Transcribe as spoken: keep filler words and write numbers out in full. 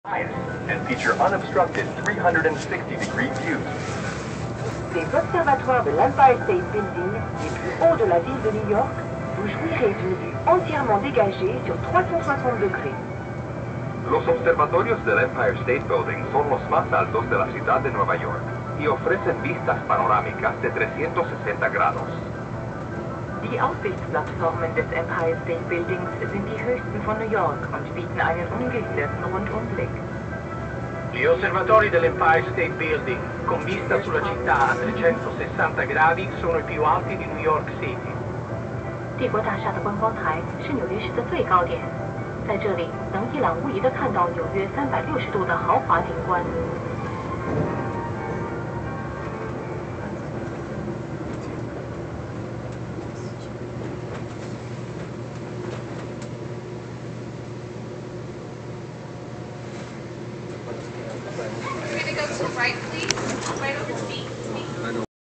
and feature unobstructed three hundred sixty degree views. Des observatoires de l'Empire State Building, les plus hauts de la ville de New York, vous jouirez d'une vue entièrement dégagée sur trois cent soixante degrés. Los observatorios del Empire State Building son los más altos de la ciudad de Nueva York y ofrecen vistas panorámicas de trescientos sesenta grados. Die Aussichtsplattformen des Empire State Buildings sind die höchsten von New York und bieten einen ungehinderte Rundumblick. Gli osservatori dell'Empire State Building, con vista sulla città a trecentosessanta gradi, sono i più alti di New York City. 帝国大厦的观光台是纽约市的最高点，在这里能一览无遗地看到纽约三百六十度的豪华景观。 We're gonna go to the right, please. Right over feet.